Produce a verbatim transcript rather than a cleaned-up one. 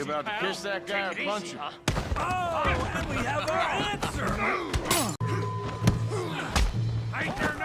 about to kiss that guy or punch him? Oh, and we have our answer! I